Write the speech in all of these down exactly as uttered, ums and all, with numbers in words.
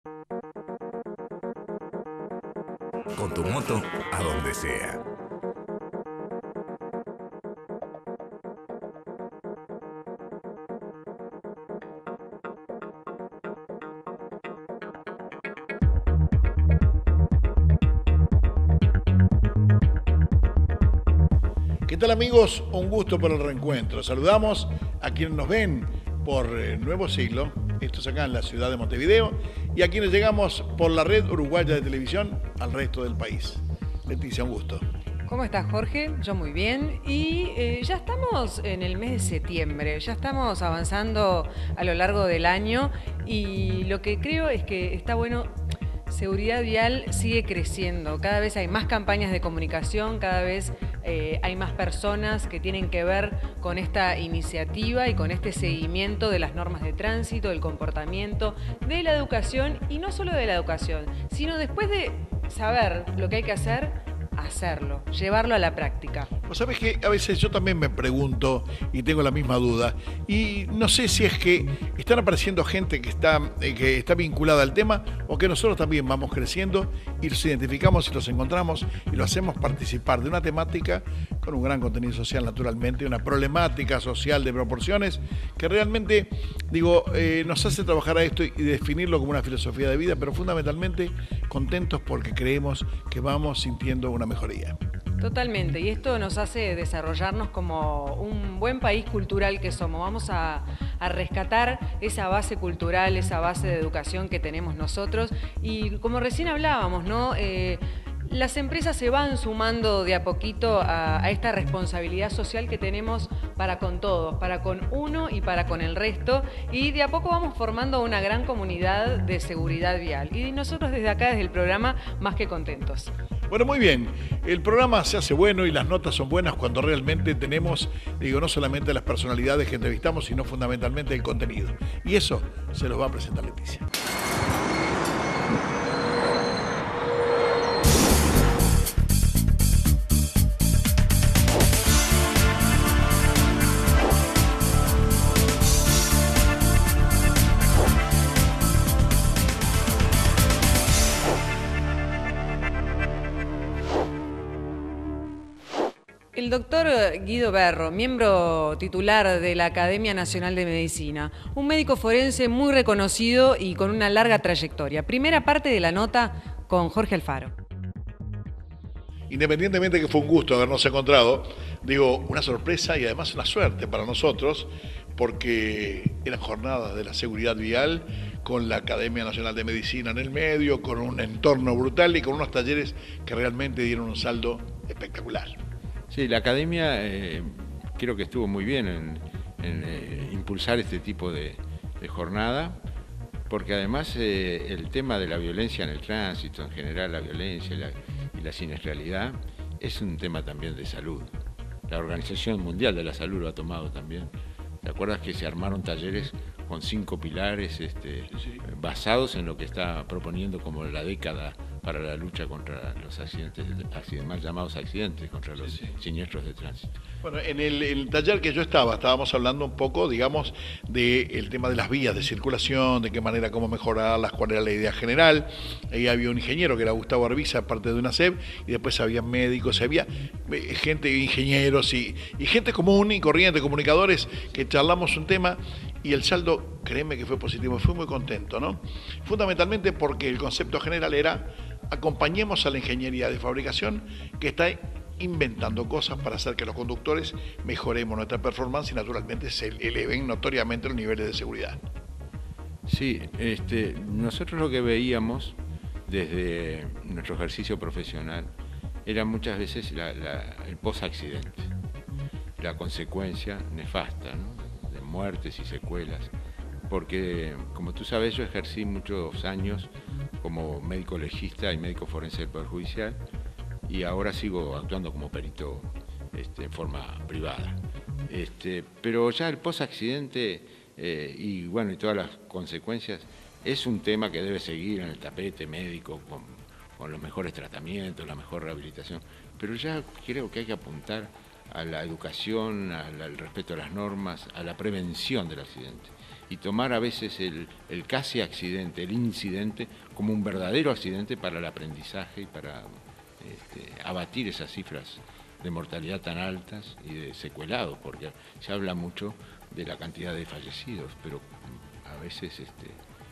Con tu moto a donde sea. ¿Qué tal, amigos? Un gusto por el reencuentro. Saludamos a quienes nos ven por eh, Nuevo Siglo, esto es acá en la ciudad de Montevideo, y a quienes llegamos por la red uruguaya de televisión al resto del país. Leticia, un gusto. ¿Cómo estás, Jorge? Yo muy bien. Y eh, ya estamos en el mes de septiembre, ya estamos avanzando a lo largo del año y lo que creo es que está bueno. Seguridad vial sigue creciendo, cada vez hay más campañas de comunicación, cada vez eh, hay más personas que tienen que ver con esta iniciativa y con este seguimiento de las normas de tránsito, del comportamiento, de la educación, y no solo de la educación, sino después de saber lo que hay que hacer, hacerlo, llevarlo a la práctica. Vos sabés que a veces yo también me pregunto y tengo la misma duda, y no sé si es que están apareciendo gente que está, eh, que está vinculada al tema, o que nosotros también vamos creciendo y los identificamos y los encontramos y lo hacemos participar de una temática con un gran contenido social, naturalmente, una problemática social de proporciones que realmente, digo, eh, nos hace trabajar a esto y definirlo como una filosofía de vida, pero fundamentalmente contentos porque creemos que vamos sintiendo una mejoría. Totalmente, y esto nos hace desarrollarnos como un buen país cultural que somos. Vamos a, a rescatar esa base cultural, esa base de educación que tenemos nosotros, y como recién hablábamos, ¿no? Eh, Las empresas se van sumando de a poquito a, a esta responsabilidad social que tenemos para con todos, para con uno y para con el resto, y de a poco vamos formando una gran comunidad de seguridad vial. Y nosotros desde acá, desde el programa, más que contentos. Bueno, muy bien. El programa se hace bueno y las notas son buenas cuando realmente tenemos, digo, no solamente las personalidades que entrevistamos, sino fundamentalmente el contenido. Y eso se los va a presentar Leticia. El doctor Guido Berro, miembro titular de la Academia Nacional de Medicina, un médico forense muy reconocido y con una larga trayectoria. Primera parte de la nota con Jorge Alfaro. Independientemente de que fue un gusto habernos encontrado, digo, una sorpresa y además una suerte para nosotros, porque eran jornadas de la seguridad vial con la Academia Nacional de Medicina en el medio, con un entorno brutal y con unos talleres que realmente dieron un saldo espectacular. Sí, la academia eh, creo que estuvo muy bien en, en eh, impulsar este tipo de, de jornada, porque además eh, el tema de la violencia en el tránsito, en general la violencia y la, y la siniestralidad, es un tema también de salud. La Organización Mundial de la Salud lo ha tomado también. ¿Te acuerdas que se armaron talleres con cinco pilares este, sí. basados en lo que está proponiendo como la década para la lucha contra los accidentes, accidentes mal llamados accidentes, contra los sí, sí. siniestros de tránsito? Bueno, en el, el taller que yo estaba, estábamos hablando un poco, digamos, del tema de las vías de circulación, de qué manera, cómo mejorarlas, cuál era la idea general. Ahí había un ingeniero que era Gustavo Arbiza, parte de una C E B, y después había médicos, había gente, ingenieros y, y gente común y corriente, comunicadores, que charlamos un tema, y el saldo, créeme que fue positivo, fui muy contento, ¿no? Fundamentalmente porque el concepto general era: acompañemos a la ingeniería de fabricación que está inventando cosas para hacer que los conductores mejoremos nuestra performance y naturalmente se eleven notoriamente los niveles de seguridad. Sí, este, nosotros lo que veíamos desde nuestro ejercicio profesional era muchas veces la, la, el post-accidente, la consecuencia nefasta, ¿no?, de muertes y secuelas, porque como tú sabes yo ejercí muchos años como médico legista y médico forense del Poder Judicial, y ahora sigo actuando como perito este, en forma privada. Este, pero ya el post-accidente eh, y, bueno, y todas las consecuencias es un tema que debe seguir en el tapete médico con, con los mejores tratamientos, la mejor rehabilitación, pero ya creo que hay que apuntar a la educación, al, al respeto a las normas, a la prevención del accidente. y tomar a veces el, el casi accidente, el incidente, como un verdadero accidente para el aprendizaje y para este, abatir esas cifras de mortalidad tan altas y de secuelados, porque se habla mucho de la cantidad de fallecidos, pero a veces este,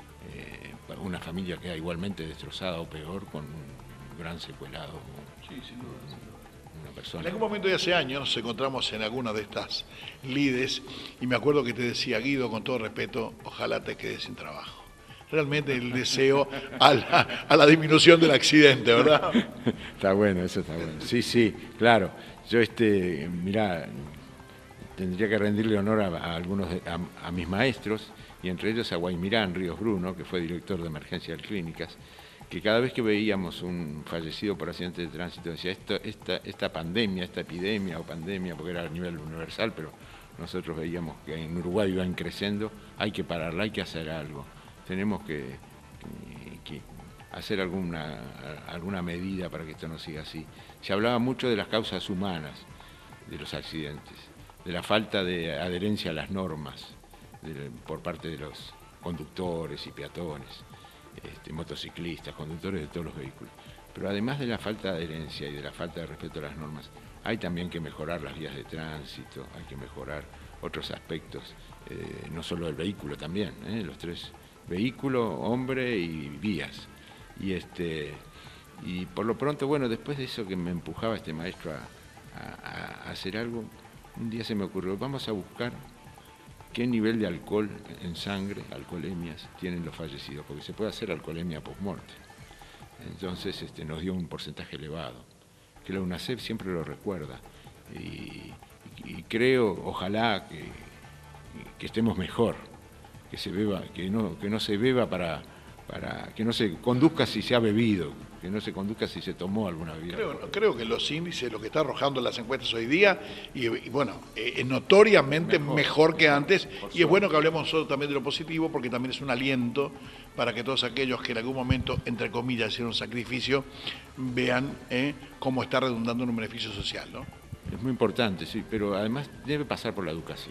eh, una familia queda igualmente destrozada o peor con un gran secuelado. Sí, sin duda, sin duda. Una persona. En algún momento de hace años nos encontramos en alguna de estas lides y me acuerdo que te decía, Guido, con todo respeto, ojalá te quedes sin trabajo. Realmente el deseo a la, a la disminución del accidente, ¿verdad? Está bueno, eso está bueno. Sí, sí, claro. Yo, este, mirá, tendría que rendirle honor a, a algunos, de, a, a mis maestros, y entre ellos a Guaymirán Ríos Bruno, que fue director de emergencias clínicas, que cada vez que veíamos un fallecido por accidente de tránsito decía, esto, esta, esta pandemia, esta epidemia o pandemia, porque era a nivel universal, pero nosotros veíamos que en Uruguay iban creciendo, hay que pararla, hay que hacer algo. Tenemos que, que, que hacer alguna, alguna medida para que esto no siga así. Se hablaba mucho de las causas humanas de los accidentes, de la falta de adherencia a las normas de, por parte de los conductores y peatones, este, motociclistas, conductores de todos los vehículos. Pero además de la falta de adherencia y de la falta de respeto a las normas, hay también que mejorar las vías de tránsito, hay que mejorar otros aspectos, eh, no solo del vehículo también, eh, los tres: vehículo, hombre y vías. Y, este, y por lo pronto, bueno, después de eso que me empujaba este maestro a, a, a hacer algo, un día se me ocurrió, vamos a buscar qué nivel de alcohol en sangre, alcoholemias, tienen los fallecidos, porque se puede hacer alcoholemia post-morte. Entonces este, nos dio un porcentaje elevado, que la UNACEF siempre lo recuerda, y, y creo, ojalá, que, que estemos mejor, que se beba, que no, que no se beba para, para, que no se conduzca si se ha bebido, que no se conduzca si se tomó alguna bebida. Creo, creo que los índices, lo que está arrojando las encuestas hoy día, y, y bueno, eh, notoriamente mejor, mejor que antes, y es bueno que hablemos nosotros también de lo positivo, porque también es un aliento para que todos aquellos que en algún momento, entre comillas, hicieron un sacrificio, vean eh, cómo está redundando en un beneficio social, ¿no? Es muy importante, sí, pero además debe pasar por la educación.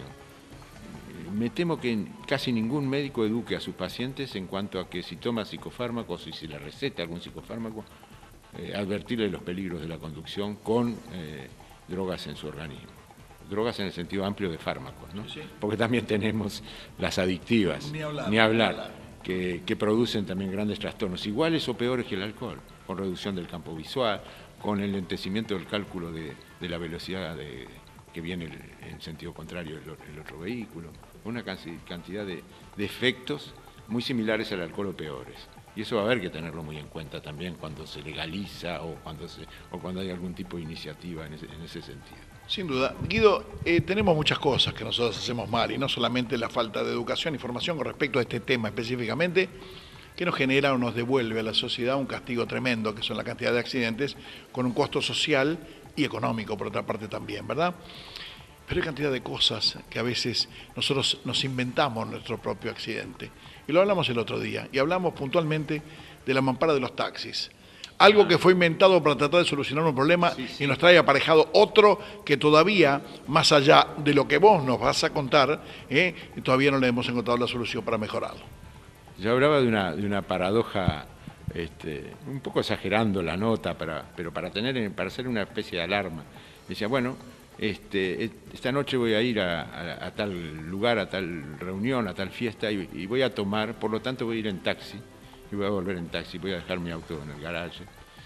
Me temo que casi ningún médico eduque a sus pacientes en cuanto a que si toma psicofármacos y si le receta algún psicofármaco, eh, advertirle los peligros de la conducción con eh, drogas en su organismo. Drogas en el sentido amplio de fármacos, ¿no? Sí. Porque también tenemos las adictivas, ni hablar, ni hablar, ni hablar. Que, que producen también grandes trastornos, iguales o peores que el alcohol, con reducción del campo visual, con el lentecimiento del cálculo de, de la velocidad de, que viene el, en sentido contrario del el otro vehículo, una cantidad de, de efectos muy similares al alcohol o peores. Y eso va a haber que tenerlo muy en cuenta también cuando se legaliza o cuando, se, o cuando hay algún tipo de iniciativa en ese, en ese sentido. Sin duda. Guido, eh, tenemos muchas cosas que nosotros hacemos mal, y no solamente la falta de educación y formación con respecto a este tema específicamente, que nos genera o nos devuelve a la sociedad un castigo tremendo, que son la cantidad de accidentes, con un costo social y económico, por otra parte también, ¿verdad? Pero hay cantidad de cosas que a veces nosotros nos inventamos nuestro propio accidente. Y lo hablamos el otro día, y hablamos puntualmente de la mampara de los taxis. Algo que fue inventado para tratar de solucionar un problema, sí, sí. Y nos trae aparejado otro que todavía, más allá de lo que vos nos vas a contar, eh, todavía no le hemos encontrado la solución para mejorarlo. Yo hablaba de una, de una paradoja, este, un poco exagerando la nota, para, pero para, tener, para hacer una especie de alarma. Decía, bueno, este, esta noche voy a ir a, a, a tal lugar, a tal reunión, a tal fiesta, y, y voy a tomar, por lo tanto voy a ir en taxi. Y voy a volver en taxi, voy a dejar mi auto en el garaje.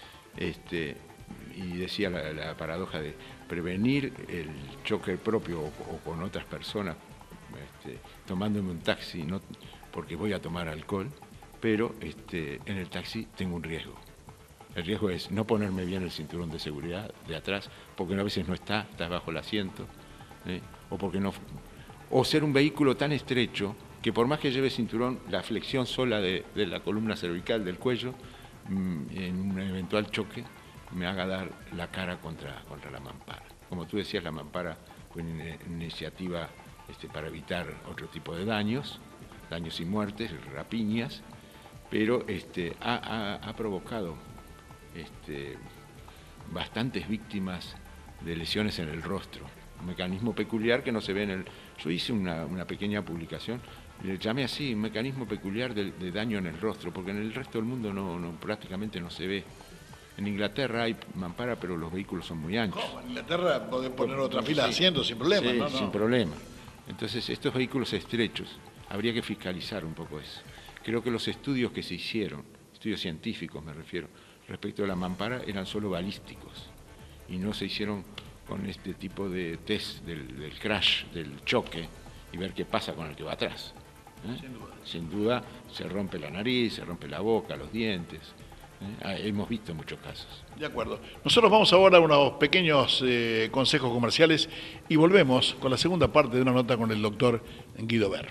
Este, y decía la, la paradoja de prevenir el choque propio o, o con otras personas, este, tomándome un taxi, no porque voy a tomar alcohol, pero este, en el taxi tengo un riesgo. El riesgo es no ponerme bien el cinturón de seguridad de atrás, porque a veces no está, está bajo el asiento, ¿eh? o porque no, o ser un vehículo tan estrecho que por más que lleve cinturón, la flexión sola de, de la columna cervical del cuello, mmm, en un eventual choque, me haga dar la cara contra, contra la mampara. Como tú decías, la mampara fue una iniciativa este, para evitar otro tipo de daños, daños y muertes, rapiñas, pero este, ha, ha, ha provocado este, bastantes víctimas de lesiones en el rostro. Un mecanismo peculiar que no se ve en el... Yo hice una, una pequeña publicación Le llamé así, un mecanismo peculiar de, de daño en el rostro, porque en el resto del mundo no, no, prácticamente no se ve. En Inglaterra hay mampara, pero los vehículos son muy anchos. ¿Cómo? En Inglaterra podés poner otra Sí, fila de asientos sin problema, sí, ¿no? no. sin problema. Entonces, estos vehículos estrechos, habría que fiscalizar un poco eso. Creo que los estudios que se hicieron, estudios científicos me refiero, respecto a la mampara, eran solo balísticos y no se hicieron con este tipo de test del, del crash, del choque, y ver qué pasa con el que va atrás. ¿eh? Sin duda. Sin duda se rompe la nariz, se rompe la boca, los dientes. ¿eh? Hemos visto muchos casos. De acuerdo. Nosotros vamos ahora a unos pequeños eh, consejos comerciales y volvemos con la segunda parte de una nota con el doctor Guido Ver.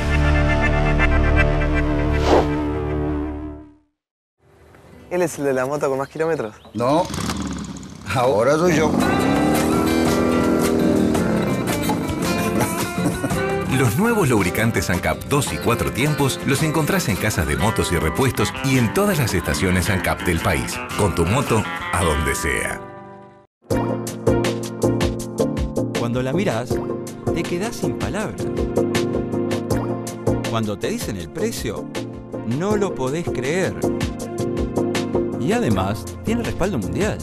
¿Él es el de la moto con más kilómetros? No, ahora soy yo. Los nuevos lubricantes ANCAP dos y cuatro tiempos los encontrás en casas de motos y repuestos y en todas las estaciones ANCAP del país. Con tu moto, a donde sea. Cuando la mirás, te quedás sin palabras. Cuando te dicen el precio, no lo podés creer. Y además, tiene respaldo mundial.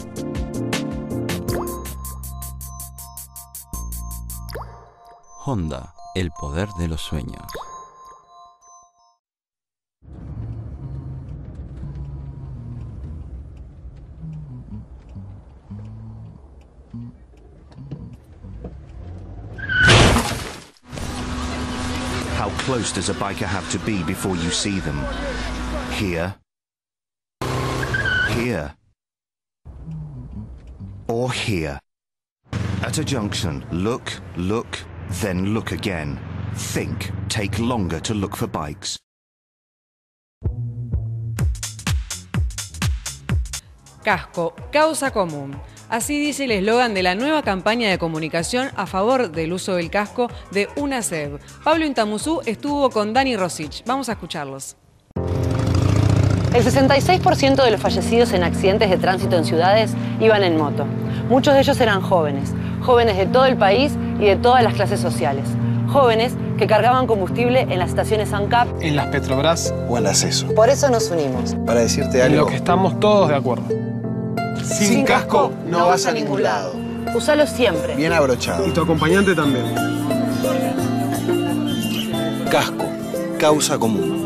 Honda, el poder de los sueños. How close does a biker have to be before you see them? Here. Here. Or here. At a junction, look, look, then look again. Think. Take longer to look for bikes. Casco, causa común. Así dice el eslogan de la nueva campaña de comunicación a favor del uso del casco de UNACEB. Pablo Intamuzú estuvo con Dani Rosich. Vamos a escucharlos. El sesenta y seis por ciento de los fallecidos en accidentes de tránsito en ciudades iban en moto. Muchos de ellos eran jóvenes, jóvenes de todo el país y de todas las clases sociales. Jóvenes que cargaban combustible en las estaciones ANCAP, En las Petrobras O en acceso. por eso nos unimos. Para decirte en lo algo, que estamos todos de acuerdo. sin casco no vas a ningún lado. Usalo siempre. Bien abrochado. Y tu acompañante también. Casco, causa común.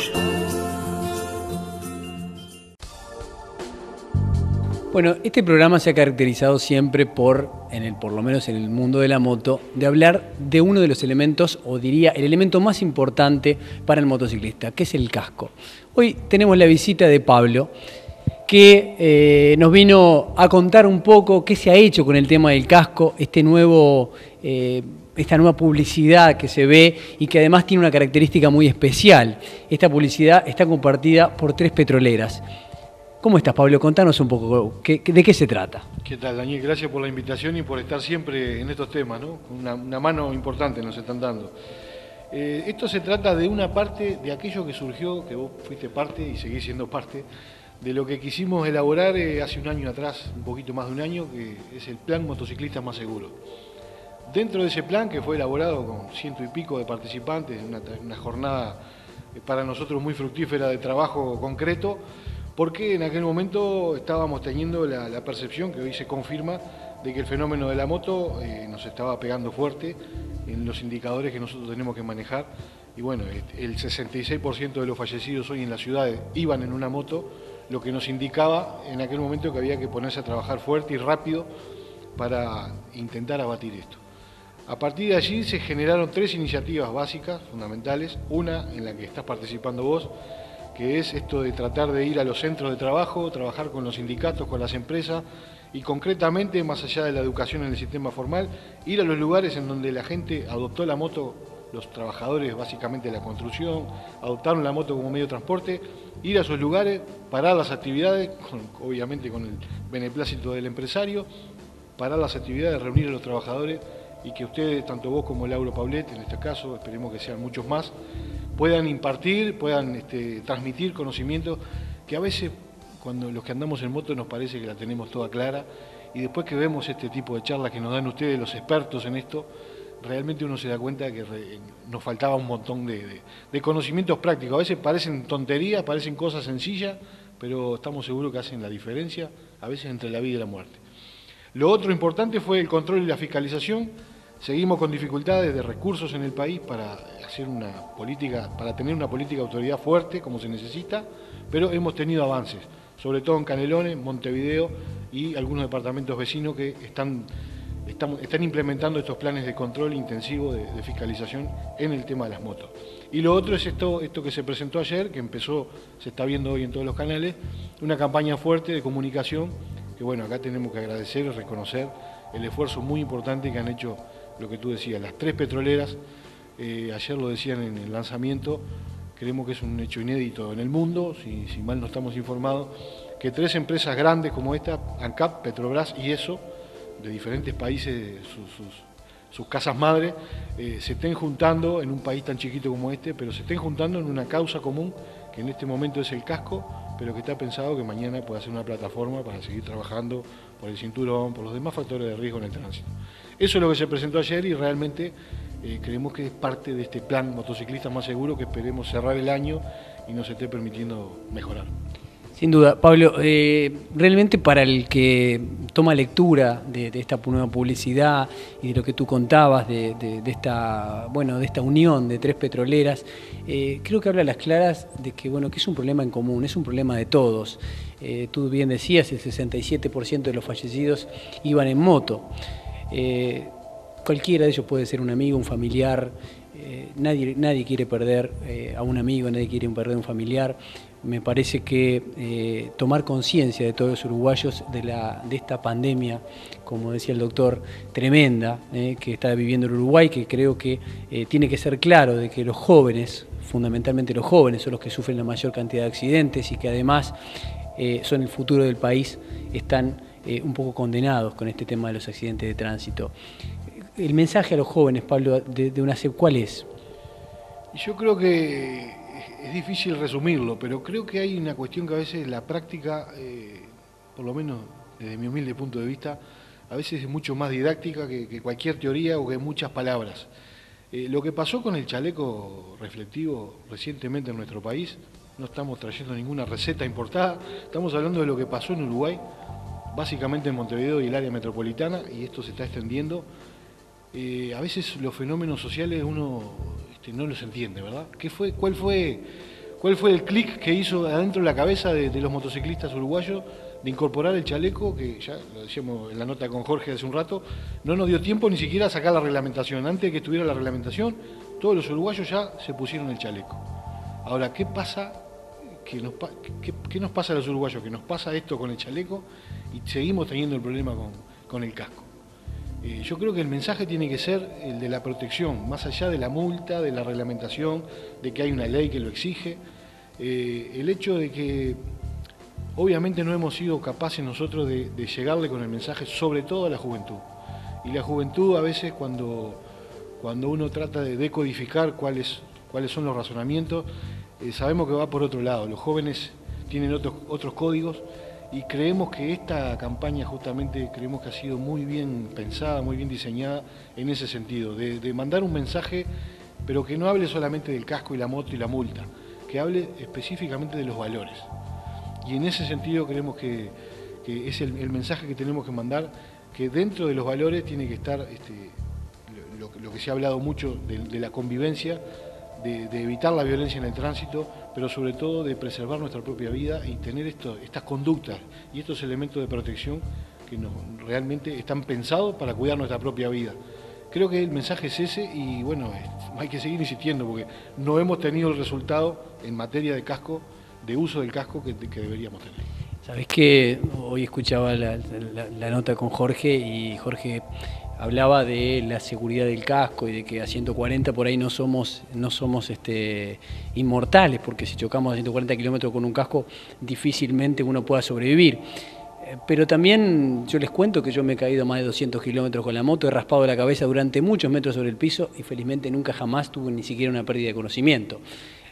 Bueno, este programa se ha caracterizado siempre por, en el, por lo menos en el mundo de la moto, de hablar de uno de los elementos, o diría el elemento más importante para el motociclista, que es el casco. Hoy tenemos la visita de Pablo, que eh, nos vino a contar un poco qué se ha hecho con el tema del casco, este nuevo, eh, esta nueva publicidad que se ve y que además tiene una característica muy especial. Esta publicidad está compartida por tres petroleras. ¿Cómo estás, Pablo? Contanos un poco, ¿qué, ¿de qué se trata? ¿Qué tal, Daniel? Gracias por la invitación y por estar siempre en estos temas, ¿no? Una, una mano importante nos están dando. Eh, esto se trata de una parte de aquello que surgió, que vos fuiste parte y seguís siendo parte, de lo que quisimos elaborar eh, hace un año atrás, un poquito más de un año, que es el Plan Motociclistas Más Seguros. Dentro de ese plan, que fue elaborado con ciento y pico de participantes, una, una jornada eh, para nosotros muy fructífera de trabajo concreto, porque en aquel momento estábamos teniendo la, la percepción, que hoy se confirma, de que el fenómeno de la moto eh, nos estaba pegando fuerte en los indicadores que nosotros tenemos que manejar. Y bueno, el sesenta y seis por ciento de los fallecidos hoy en las ciudades iban en una moto, lo que nos indicaba en aquel momento que había que ponerse a trabajar fuerte y rápido para intentar abatir esto. A partir de allí se generaron tres iniciativas básicas, fundamentales. Una en la que estás participando vos, que es esto de tratar de ir a los centros de trabajo, trabajar con los sindicatos, con las empresas y concretamente, más allá de la educación en el sistema formal, ir a los lugares en donde la gente adoptó la moto, los trabajadores básicamente de la construcción, adoptaron la moto como medio de transporte, ir a esos lugares, parar las actividades, con, obviamente con el beneplácito del empresario, parar las actividades, reunir a los trabajadores y que ustedes, tanto vos como Lauro Paulet, en este caso, esperemos que sean muchos más, puedan impartir, puedan este, transmitir conocimiento que a veces cuando los que andamos en moto nos parece que la tenemos toda clara y después que vemos este tipo de charlas que nos dan ustedes, los expertos en esto, realmente uno se da cuenta que re, nos faltaba un montón de, de, de conocimientos prácticos. A veces parecen tonterías, parecen cosas sencillas, pero estamos seguros que hacen la diferencia, a veces entre la vida y la muerte. Lo otro importante fue el control y la fiscalización. Seguimos con dificultades de recursos en el país para hacer una política, para tener una política de autoridad fuerte como se necesita, pero hemos tenido avances, sobre todo en Canelones, Montevideo y algunos departamentos vecinos que están, están, están implementando estos planes de control intensivo de, de fiscalización en el tema de las motos. Y lo otro es esto, esto que se presentó ayer, que empezó, se está viendo hoy en todos los canales, una campaña fuerte de comunicación, que bueno, acá tenemos que agradecer y reconocer el esfuerzo muy importante que han hecho, lo que tú decías, las tres petroleras. Eh, ayer lo decían en el lanzamiento, creemos que es un hecho inédito en el mundo, si, si mal no estamos informados, que tres empresas grandes como esta, ANCAP, Petrobras y ESSO, de diferentes países, sus, sus, sus casas madres, eh, se estén juntando en un país tan chiquito como este, pero se estén juntando en una causa común, que en este momento es el casco, pero que está pensado que mañana pueda ser una plataforma para seguir trabajando por el cinturón, por los demás factores de riesgo en el tránsito. Eso es lo que se presentó ayer y realmente eh, creemos que es parte de este plan Motociclistas Más Seguros que esperemos cerrar el año y nos esté permitiendo mejorar. Sin duda, Pablo, eh, realmente para el que toma lectura de, de esta nueva publicidad y de lo que tú contabas de, de, de esta, bueno, de esta unión de tres petroleras, eh, creo que habla a las claras de que, bueno, que es un problema en común, es un problema de todos. Eh, tú bien decías, el sesenta y siete por ciento de los fallecidos iban en moto. Eh, cualquiera de ellos puede ser un amigo, un familiar. Eh, nadie, nadie quiere perder eh, a un amigo, nadie quiere perder a un familiar. Me parece que eh, tomar conciencia de todos los uruguayos de, la, de esta pandemia, como decía el doctor, tremenda, eh, que está viviendo el Uruguay, que creo que eh, tiene que ser claro de que los jóvenes, fundamentalmente los jóvenes, son los que sufren la mayor cantidad de accidentes y que además eh, son el futuro del país, están eh, un poco condenados con este tema de los accidentes de tránsito. El mensaje a los jóvenes, Pablo, de, de UNACEP, ¿cuál es? Yo creo que es difícil resumirlo, pero creo que hay una cuestión que a veces la práctica, eh, por lo menos desde mi humilde punto de vista, a veces es mucho más didáctica que, que cualquier teoría o que muchas palabras. Eh, lo que pasó con el chaleco reflectivo recientemente en nuestro país, no estamos trayendo ninguna receta importada, estamos hablando de lo que pasó en Uruguay, básicamente en Montevideo y el área metropolitana, y esto se está extendiendo. Eh, a veces los fenómenos sociales uno este, no los entiende, ¿verdad? ¿Qué fue, cuál, fue, ¿Cuál fue el clic que hizo adentro de la cabeza de, de los motociclistas uruguayos de incorporar el chaleco, que ya lo decíamos en la nota con Jorge hace un rato, no nos dio tiempo ni siquiera a sacar la reglamentación? Antes de que estuviera la reglamentación, todos los uruguayos ya se pusieron el chaleco. Ahora, ¿qué pasa? ¿Qué nos, qué, qué nos pasa a los uruguayos? Que nos pasa esto con el chaleco y seguimos teniendo el problema con, con el casco. Eh, yo creo que el mensaje tiene que ser el de la protección, más allá de la multa, de la reglamentación, de que hay una ley que lo exige. Eh, el hecho de que obviamente no hemos sido capaces nosotros de, de llegarle con el mensaje, sobre todo a la juventud. Y la juventud a veces cuando, cuando uno trata de decodificar cuáles, cuáles son los razonamientos, eh, sabemos que va por otro lado. Los jóvenes tienen otros, otros códigos. Y creemos que esta campaña justamente creemos que ha sido muy bien pensada, muy bien diseñada en ese sentido, de, de mandar un mensaje, pero que no hable solamente del casco y la moto y la multa, que hable específicamente de los valores. Y en ese sentido creemos que, que es el, el mensaje que tenemos que mandar, que dentro de los valores tiene que estar este, lo, lo que se ha hablado mucho de, de la convivencia, de, de evitar la violencia en el tránsito, pero sobre todo de preservar nuestra propia vida y tener esto, estas conductas y estos elementos de protección que nos, realmente están pensados para cuidar nuestra propia vida. Creo que el mensaje es ese y bueno, hay que seguir insistiendo porque no hemos tenido el resultado en materia de casco, de uso del casco que, que deberíamos tener. Sabés que hoy escuchaba la, la, la nota con Jorge y Jorge hablaba de la seguridad del casco y de que a ciento cuarenta por ahí no somos, no somos este, inmortales, porque si chocamos a ciento cuarenta kilómetros con un casco difícilmente uno pueda sobrevivir. Pero también yo les cuento que yo me he caído más de doscientos kilómetros con la moto, he raspado la cabeza durante muchos metros sobre el piso y felizmente nunca jamás tuve ni siquiera una pérdida de conocimiento.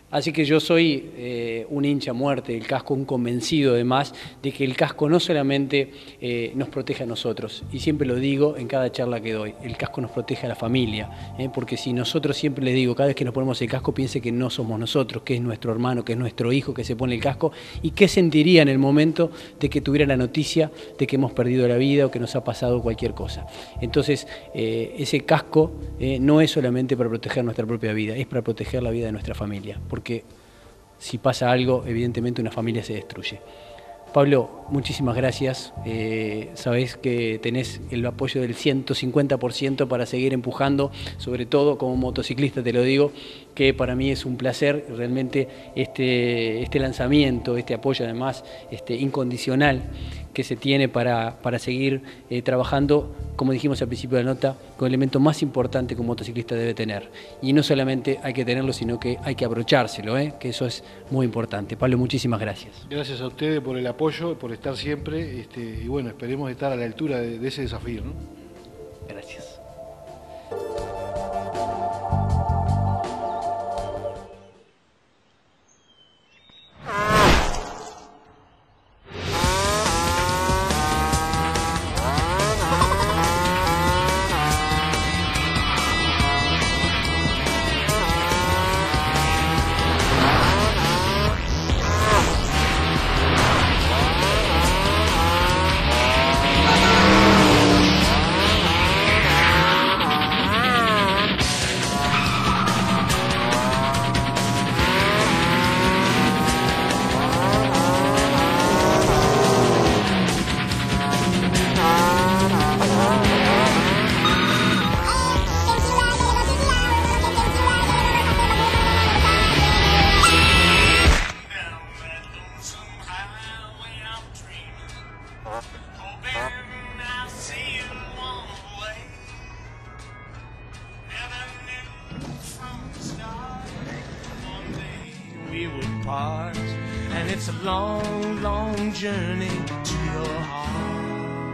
Así que yo soy eh, un hincha a muerte del casco, un convencido además de que el casco no solamente eh, nos protege a nosotros, y siempre lo digo en cada charla que doy, el casco nos protege a la familia, ¿eh? Porque si nosotros, siempre les digo, cada vez que nos ponemos el casco, piense que no somos nosotros, que es nuestro hermano, que es nuestro hijo que se pone el casco, y qué sentiría en el momento de que tuviera la noticia de que hemos perdido la vida o que nos ha pasado cualquier cosa. Entonces, eh, ese casco eh, no es solamente para proteger nuestra propia vida, es para proteger la vida de nuestra familia, porque si pasa algo, evidentemente una familia se destruye. Pablo, muchísimas gracias. Eh, sabés que tenés el apoyo del ciento cincuenta por ciento para seguir empujando, sobre todo como motociclista te lo digo, que para mí es un placer realmente este, este lanzamiento, este apoyo además este, incondicional que se tiene para, para seguir eh, trabajando, como dijimos al principio de la nota, con el elemento más importante que un motociclista debe tener. Y no solamente hay que tenerlo, sino que hay que abrochárselo, ¿eh? Que eso es muy importante. Pablo, muchísimas gracias. Gracias a ustedes por el apoyo, por estar siempre, este, y bueno, esperemos estar a la altura de, de ese desafío, ¿no? Gracias. we would part, and it's a long, long journey to your heart.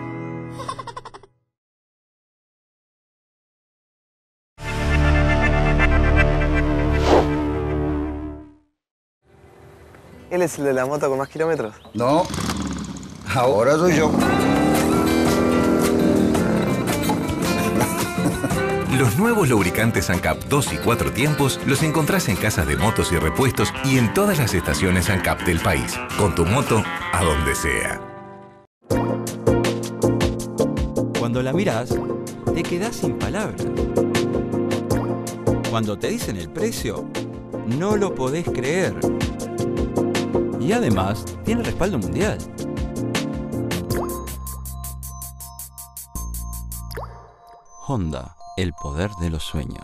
¿Él es el de la moto con más kilómetros? No, ahora soy yo. Los nuevos lubricantes ANCAP dos y cuatro tiempos los encontrás en casas de motos y repuestos y en todas las estaciones ANCAP del país. Con tu moto, a donde sea. Cuando la mirás, te quedás sin palabras. Cuando te dicen el precio, no lo podés creer. Y además, tiene respaldo mundial. Honda, el poder de los sueños.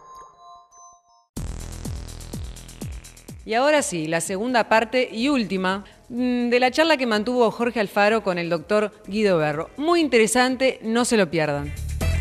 Y ahora sí, la segunda parte y última de la charla que mantuvo Jorge Alfaro con el doctor Guido Berro. Muy interesante, no se lo pierdan.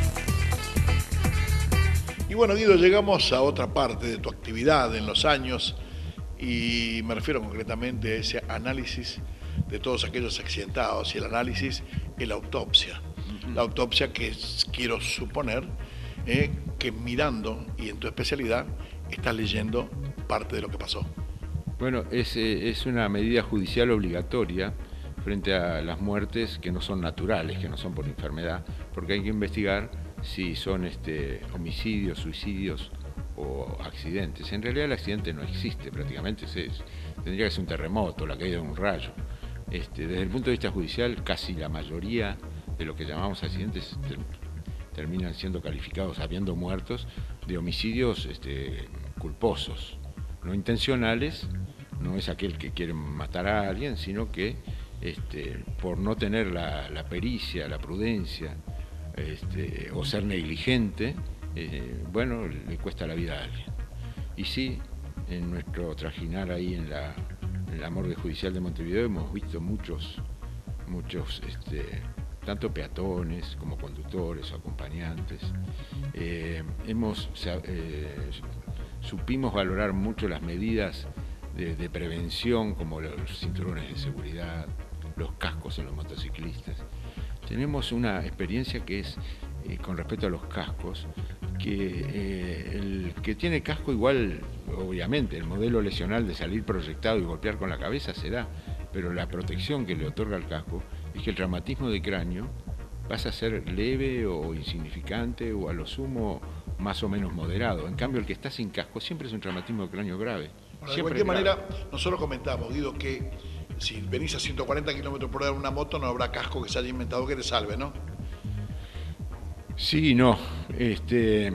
Y bueno, Guido, llegamos a otra parte de tu actividad en los años, y me refiero concretamente a ese análisis de todos aquellos accidentados, y el análisis es la autopsia. La autopsia que quiero suponer eh, que mirando, y en tu especialidad, estás leyendo parte de lo que pasó. Bueno, es, es una medida judicial obligatoria frente a las muertes que no son naturales, que no son por enfermedad, porque hay que investigar si son este, homicidios, suicidios o accidentes. En realidad el accidente no existe prácticamente, es, es, tendría que ser un terremoto, la caída de un rayo. Este, desde el punto de vista judicial, casi la mayoría de lo que llamamos accidentes ter, terminan siendo calificados, habiendo muertos, de homicidios este, culposos, no intencionales. No es aquel que quiere matar a alguien, sino que este, por no tener la, la pericia, la prudencia, este, o ser negligente, eh, bueno, le cuesta la vida a alguien. Y sí, en nuestro trajinar ahí en la, en la morgue judicial de Montevideo hemos visto muchos, muchos, este, tanto peatones como conductores o acompañantes. Eh, hemos, eh, supimos valorar mucho las medidas de, de prevención, como los cinturones de seguridad, los cascos en los motociclistas. Tenemos una experiencia que es, eh, con respecto a los cascos, que eh, el que tiene casco igual, obviamente, el modelo lesional de salir proyectado y golpear con la cabeza se da, pero la protección que le otorga el casco es que el traumatismo de cráneo pasa a ser leve o insignificante o a lo sumo más o menos moderado. En cambio, el que está sin casco siempre es un traumatismo de cráneo grave. Bueno, de cualquier manera, nosotros comentamos, Guido, que si venís a ciento cuarenta kilómetros por hora en una moto no habrá casco que se haya inventado que te salve, ¿no? Sí y no. Este,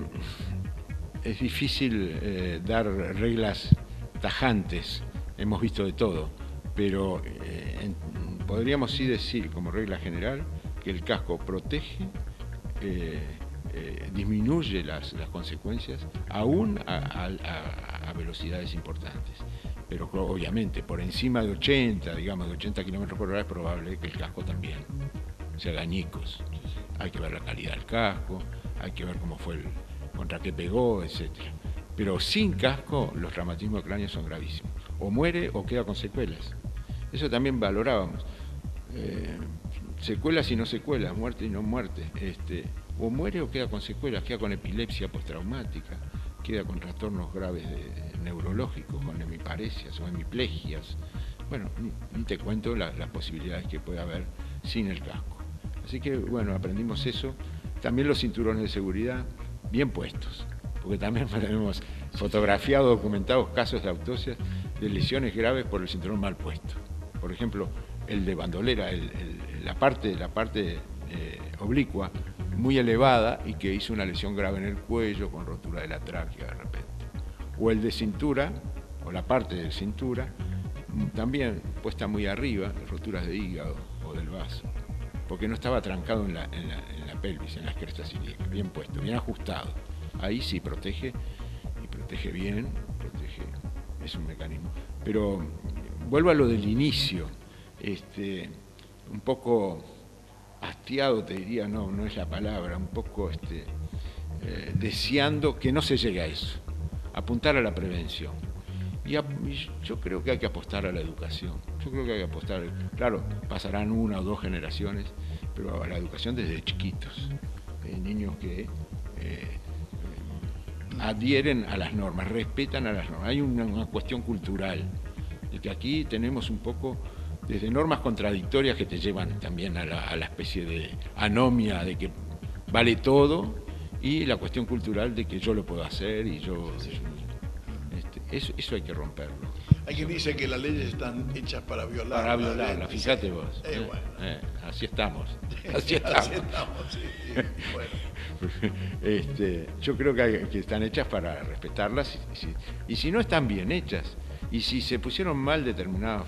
es difícil eh, dar reglas tajantes, hemos visto de todo, pero eh, en, podríamos sí decir como regla general que el casco protege, eh, eh, disminuye las, las consecuencias, aún a, a, a velocidades importantes. Pero obviamente por encima de ochenta, digamos de ochenta kilómetros por hora es probable que el casco también se haga añicos. Hay que ver la calidad del casco, hay que ver cómo fue el, contra qué pegó, etcétera. Pero sin casco los traumatismos de cráneo son gravísimos. O muere o queda con secuelas. Eso también valorábamos. Eh, secuelas y no secuelas, muerte y no muerte. Este, o muere o queda con secuelas, queda con epilepsia postraumática, queda con trastornos graves de, neurológicos, con hemiparesias o hemiplegias. Bueno, ni, ni te cuento la, las posibilidades que puede haber sin el casco. Así que, bueno, aprendimos eso. También los cinturones de seguridad bien puestos, porque también tenemos fotografiado, documentados casos de autopsias de lesiones graves por el cinturón mal puesto. Por ejemplo, el de bandolera, el, el, la parte, la parte eh, oblicua muy elevada y que hizo una lesión grave en el cuello con rotura de la tráquea de repente. O el de cintura, o la parte de cintura, también puesta muy arriba, roturas de hígado o del vaso, porque no estaba trancado en la, en la, en la pelvis, en las crestas ilíacas, bien puesto, bien ajustado. Ahí sí protege, y protege bien, protege, es un mecanismo. Pero vuelvo a lo del inicio, este, un poco hastiado te diría, no, no es la palabra, un poco este, eh, deseando que no se llegue a eso, apuntar a la prevención. Y, a, y yo creo que hay que apostar a la educación, yo creo que hay que apostar, claro, pasarán una o dos generaciones, pero a la educación desde chiquitos, eh, niños que eh, adhieren a las normas, respetan a las normas. Hay una, una cuestión cultural, de que aquí tenemos un poco desde normas contradictorias que te llevan también a la, a la especie de anomia de que vale todo, y la cuestión cultural de que yo lo puedo hacer y yo... Sí, sí. Este, eso, eso hay que romperlo. Hay quien dice que las leyes están hechas para violar. Para violarla, fíjate vos. Eh, eh, bueno. eh, así estamos. Así estamos. Así estamos, sí, sí. Bueno. este, yo creo que, hay, que están hechas para respetarlas y, y, si, y si no están bien hechas, y si se pusieron mal determinadas...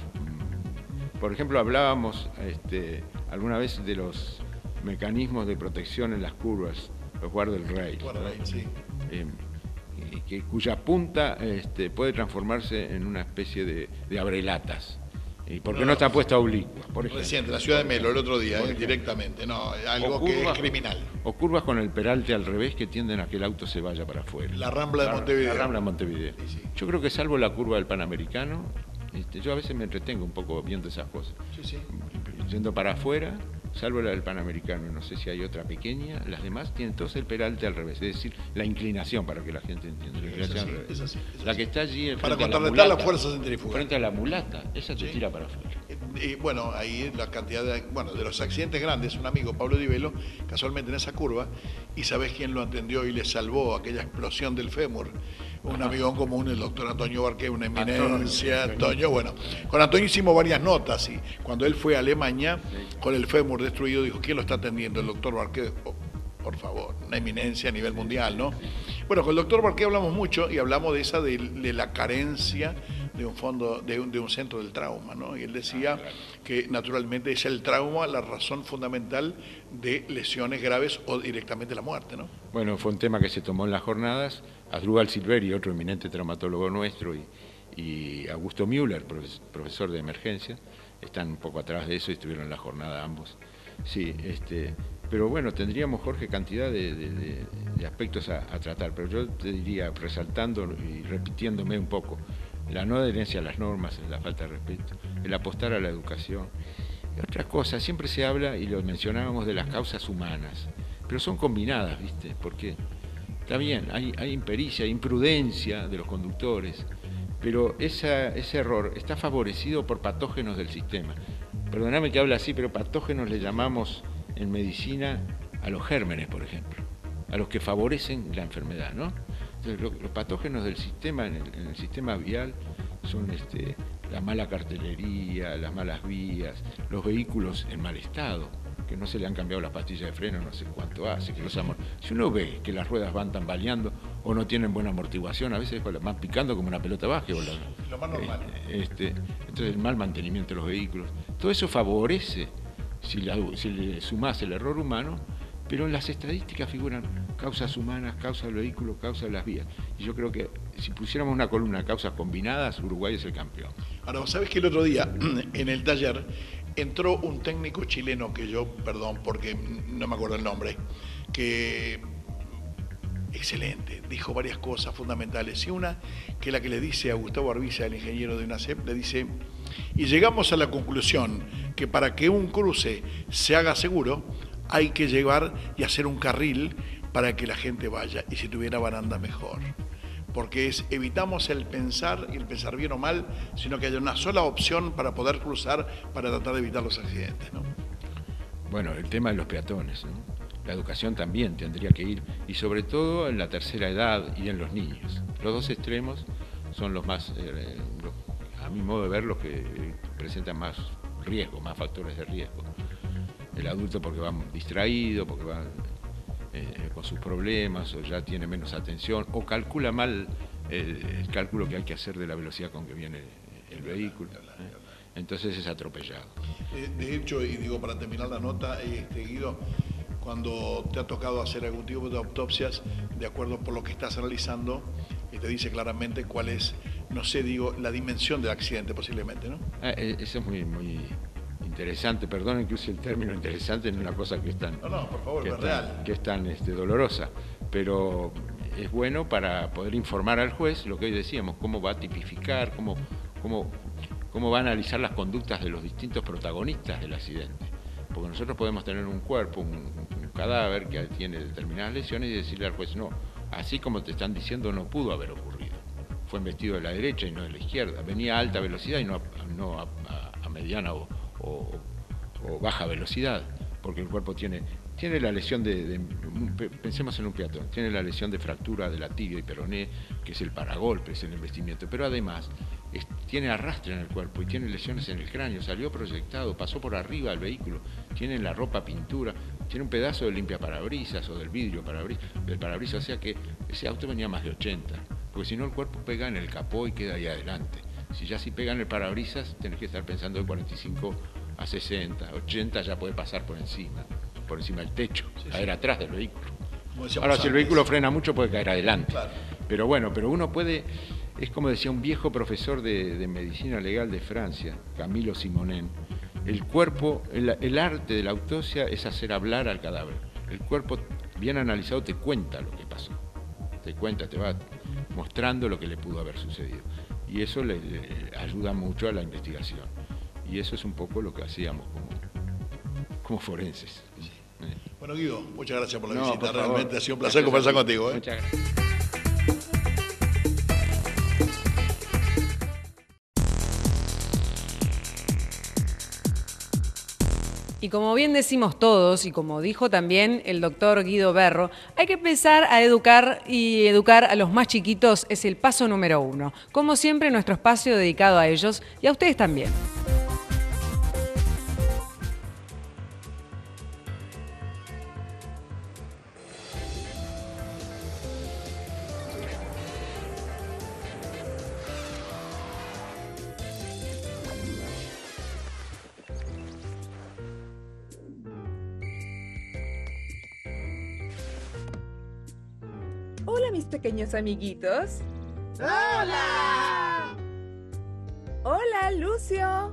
Por ejemplo, hablábamos este, alguna vez de los mecanismos de protección en las curvas, los guardrail, Guardrail, sí. Eh, que, cuya punta este, puede transformarse en una especie de, de abrelatas, y porque no, no está puesta oblicua. Por ejemplo. Reciente, la ciudad de Melo, el otro día, eh, directamente, no, algo curvas, que es criminal. O curvas con el peralte al revés que tienden a que el auto se vaya para afuera. La Rambla de la, Montevideo. La Rambla de Montevideo. Sí, sí. Yo creo que salvo la curva del Panamericano, este, yo a veces me entretengo un poco viendo esas cosas. Sí, sí. Yendo para afuera, salvo la del Panamericano, no sé si hay otra pequeña, las demás tienen todos el peralte al revés, es decir, la inclinación, para que la gente entienda. La, inclinación así, al revés. Es así, es la así. que está allí para contrarrestar la, la fuerza centrífuga. Frente a la mulata, esa te sí. tira para afuera. Y bueno, ahí la cantidad de, bueno, de los accidentes grandes, un amigo, Pablo Di Velo, casualmente en esa curva, y ¿sabés quién lo atendió y le salvó aquella explosión del fémur? Un Ajá. amigo en común, el doctor Antonio Barqué, una eminencia. Antonio, Antonio, bueno, con Antonio hicimos varias notas, y cuando él fue a Alemania, sí. con el fémur destruido, dijo, ¿quién lo está atendiendo? El doctor Barqué. Oh, por favor, una eminencia a nivel mundial, ¿no? Bueno, con el doctor Barqué hablamos mucho y hablamos de esa, de, de la carencia de un fondo, de un, de un centro del trauma, ¿no? Y él decía ah, claro. que naturalmente es el trauma la razón fundamental de lesiones graves o directamente la muerte, ¿no? Bueno, fue un tema que se tomó en las jornadas. Asdrúbal Silveri, otro eminente traumatólogo nuestro, y, y Augusto Müller, profesor de emergencia, están un poco atrás de eso y estuvieron en la jornada ambos. Sí, este, pero bueno, tendríamos, Jorge, cantidad de, de, de, de aspectos a, a tratar, pero yo te diría, resaltando y repitiéndome un poco, la no adherencia a las normas, la falta de respeto, el apostar a la educación. Y otra cosa, siempre se habla, y lo mencionábamos, de las causas humanas, pero son combinadas, ¿viste? Porque Está bien, hay, hay impericia, imprudencia de los conductores, pero esa, ese error está favorecido por patógenos del sistema. Perdóname que hable así, pero patógenos le llamamos en medicina a los gérmenes, por ejemplo, a los que favorecen la enfermedad, ¿no? Entonces, lo, los patógenos del sistema, en el, en el sistema vial, son este, la mala cartelería, las malas vías, los vehículos en mal estado, que no se le han cambiado las pastillas de freno no sé cuánto hace, que los amor... Si uno ve que las ruedas van tambaleando o no tienen buena amortiguación, a veces van picando como una pelota básquetbol. Lo más normal. Este, entonces el mal mantenimiento de los vehículos, todo eso favorece, si, la, si le sumás el error humano, pero en las estadísticas figuran causas humanas, causas del vehículo, causas de las vías. Y yo creo que si pusiéramos una columna de causas combinadas, Uruguay es el campeón. Ahora, ¿vos sabés que el otro día en el taller entró un técnico chileno que yo, perdón porque no me acuerdo el nombre, que excelente, dijo varias cosas fundamentales, y una que la que le dice a Gustavo Arbiza, el ingeniero de UNACEP, le dice, y llegamos a la conclusión que para que un cruce se haga seguro, hay que llevar y hacer un carril para que la gente vaya, y si tuviera baranda mejor. Porque es, evitamos el pensar, y el pensar bien o mal, sino que haya una sola opción para poder cruzar, para tratar de evitar los accidentes, ¿no? Bueno, el tema de los peatones, ¿no? La educación también tendría que ir, y sobre todo en la tercera edad y en los niños. Los dos extremos son los más, eh, los, a mi modo de ver, los que presentan más riesgo, más factores de riesgo. El adulto porque va distraído, porque va eh, con sus problemas, o ya tiene menos atención, o calcula mal el, el cálculo que hay que hacer de la velocidad con que viene el vehículo. ¿eh? Entonces es atropellado. De, de hecho, y digo para terminar la nota, este, Guido, cuando te ha tocado hacer algún tipo de autopsias, de acuerdo por lo que estás analizando, y te dice claramente cuál es, no sé, digo, la dimensión del accidente posiblemente, ¿no? Ah, eso es muy, muy interesante, perdonen que use el término interesante en una cosa que es tan, no, no, por favor, que es es real. tan, que es tan este, dolorosa, pero es bueno para poder informar al juez lo que hoy decíamos, cómo va a tipificar, cómo, cómo, cómo va a analizar las conductas de los distintos protagonistas del accidente. Porque nosotros podemos tener un cuerpo, un, un cadáver que tiene determinadas lesiones y decirle al juez, no, así como te están diciendo no pudo haber ocurrido. Fue embestido de la derecha y no de la izquierda. Venía a alta velocidad y no a, no a, a, a mediana o, o, o baja velocidad, porque el cuerpo tiene, tiene la lesión de, de, pensemos en un peatón, tiene la lesión de fractura de la tibia y peroné, que es el paragolpe, es el embestimiento, pero además es, tiene arrastre en el cuerpo y tiene lesiones en el cráneo, salió proyectado, pasó por arriba del vehículo, tiene en la ropa pintura, tiene un pedazo de limpiaparabrisas o del vidrio parabrisas, del parabrisas, o sea que ese auto venía más de ochenta, porque si no el cuerpo pega en el capó y queda ahí adelante. Si ya si pega en el parabrisas, tenés que estar pensando de cuarenta y cinco a sesenta, ochenta ya puede pasar por encima, por encima del techo, sí, caer sí. atrás del vehículo. Ahora, si el vehículo frena mucho, puede caer adelante. Claro. Pero bueno, pero uno puede, es como decía un viejo profesor de, de medicina legal de Francia, Camilo Simonen, el cuerpo, el, el arte de la autopsia es hacer hablar al cadáver. El cuerpo, bien analizado, te cuenta lo que pasó. Te cuenta, te va mostrando lo que le pudo haber sucedido. Y eso le, le ayuda mucho a la investigación. Y eso es un poco lo que hacíamos como, como forenses. Sí. Eh. Bueno, Guido, muchas gracias por la no, visita. por Realmente ha sido un placer conversar contigo. ¿eh? Muchas gracias. Y como bien decimos todos, y como dijo también el doctor Guido Berro, hay que empezar a educar, y educar a los más chiquitos es el paso número uno. Como siempre, nuestro espacio dedicado a ellos y a ustedes también. Hola, mis pequeños amiguitos. ¡Hola! Hola, Lucio.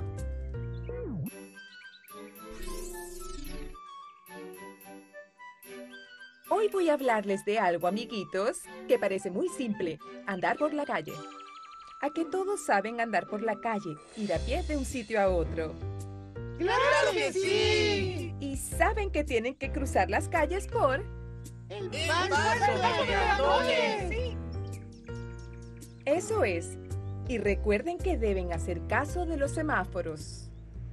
Hoy voy a hablarles de algo, amiguitos, que parece muy simple: andar por la calle. ¿A que todos saben andar por la calle, ir a pie de un sitio a otro? ¡Claro que sí! ¿Y saben que tienen que cruzar las calles por...? El paso de peatones. Eso es. Y recuerden que deben hacer caso de los semáforos.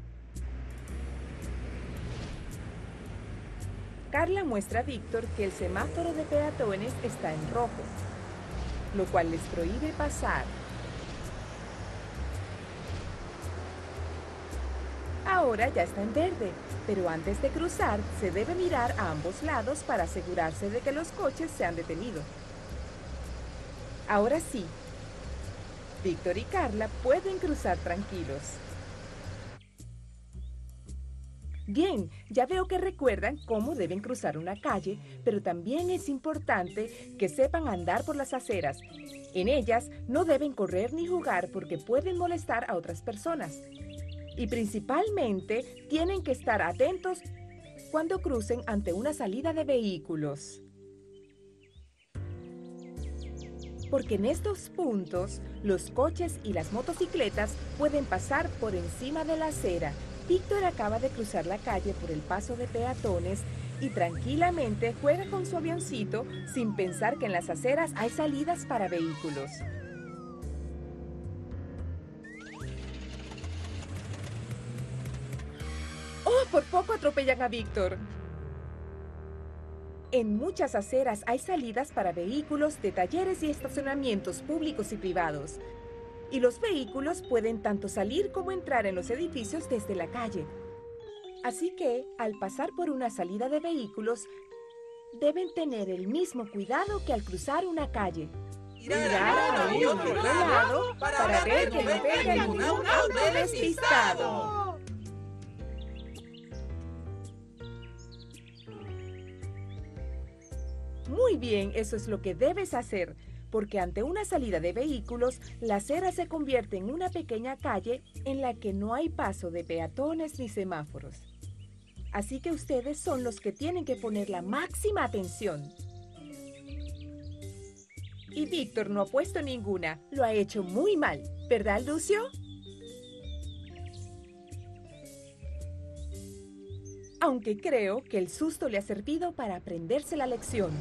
Carla muestra a Víctor que el semáforo de peatones está en rojo, lo cual les prohíbe pasar. Ahora ya está en verde, pero antes de cruzar se debe mirar a ambos lados para asegurarse de que los coches se han detenido. Ahora sí, Víctor y Carla pueden cruzar tranquilos. Bien, ya veo que recuerdan cómo deben cruzar una calle, pero también es importante que sepan andar por las aceras. En ellas no deben correr ni jugar porque pueden molestar a otras personas. Y principalmente tienen que estar atentos cuando crucen ante una salida de vehículos. Porque en estos puntos, los coches y las motocicletas pueden pasar por encima de la acera. Víctor acaba de cruzar la calle por el paso de peatones y tranquilamente juega con su avioncito sin pensar que en las aceras hay salidas para vehículos. ¡Oh, por poco atropellan a Víctor! En muchas aceras hay salidas para vehículos de talleres y estacionamientos públicos y privados. Y los vehículos pueden tanto salir como entrar en los edificios desde la calle. Así que, al pasar por una salida de vehículos, deben tener el mismo cuidado que al cruzar una calle. Mirar a un y otro lado para ver que no venga ningún auto despistado. Muy bien, eso es lo que debes hacer, porque ante una salida de vehículos, la acera se convierte en una pequeña calle en la que no hay paso de peatones ni semáforos. Así que ustedes son los que tienen que poner la máxima atención. Y Víctor no ha puesto ninguna, lo ha hecho muy mal, ¿verdad, Lucio? Aunque creo que el susto le ha servido para aprenderse la lección.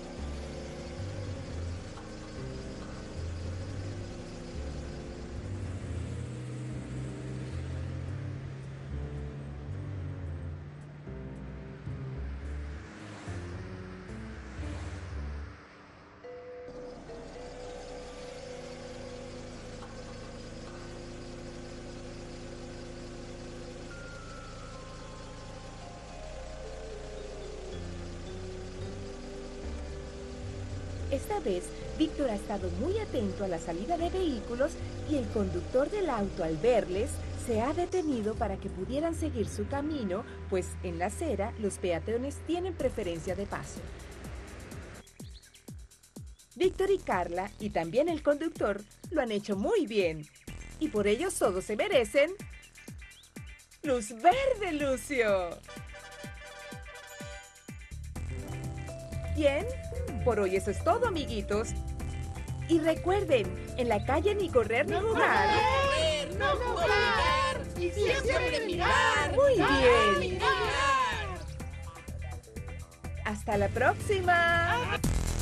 Esta vez, Víctor ha estado muy atento a la salida de vehículos y el conductor del auto, al verles, se ha detenido para que pudieran seguir su camino, pues en la acera los peatones tienen preferencia de paso. Víctor y Carla, y también el conductor, lo han hecho muy bien. Y por ello todos se merecen luz verde, Lucio. Bien, por hoy eso es todo, amiguitos. Y recuerden, en la calle ni correr ni jugar. Correr, no jugar, y siempre mirar. Muy Mirar, bien. mirar. Hasta la próxima.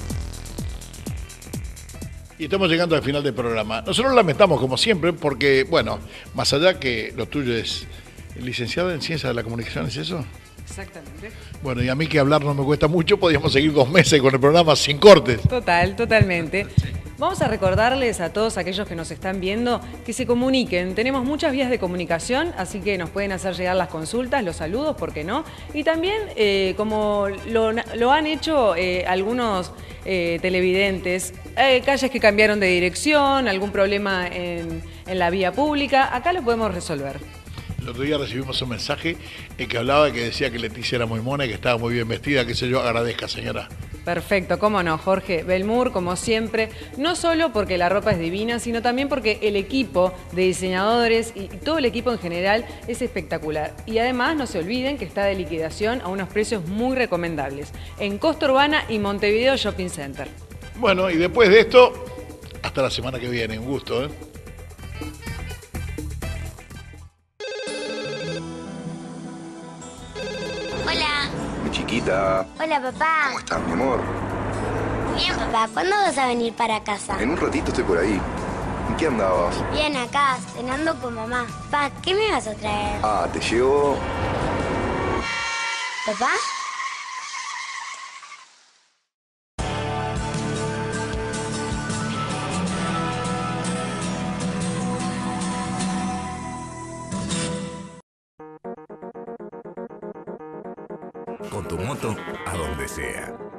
Y estamos llegando al final del programa. Nosotros lamentamos, como siempre, porque, bueno, más allá que lo tuyo es licenciado en Ciencias de la Comunicación, ¿es eso? Exactamente. Bueno, y a mí que hablar no me cuesta mucho, podríamos seguir dos meses con el programa sin cortes. Total, totalmente. Vamos a recordarles a todos aquellos que nos están viendo que se comuniquen. Tenemos muchas vías de comunicación, así que nos pueden hacer llegar las consultas, los saludos, ¿por qué no? Y también, eh, como lo, lo han hecho eh, algunos eh, televidentes, eh, calles que cambiaron de dirección, algún problema en, en la vía pública, acá lo podemos resolver. El otro día recibimos un mensaje en que hablaba, que decía que Leticia era muy mona y que estaba muy bien vestida, qué sé yo, agradezca, señora. Perfecto, cómo no, Jorge. Belmur, como siempre, no solo porque la ropa es divina, sino también porque el equipo de diseñadores y todo el equipo en general es espectacular. Y además no se olviden que está de liquidación a unos precios muy recomendables en Costa Urbana y Montevideo Shopping Center. Bueno, y después de esto, hasta la semana que viene. Un gusto, ¿eh? Hola. Mi chiquito. Hijita. Hola, papá. ¿Cómo estás, mi amor? Bien, papá. ¿Cuándo vas a venir para casa? En un ratito estoy por ahí. ¿En qué andabas? Bien, acá, cenando con mamá. Papá, ¿qué me vas a traer? Ah, te llevo... ¿Papá? Con tu moto a donde sea.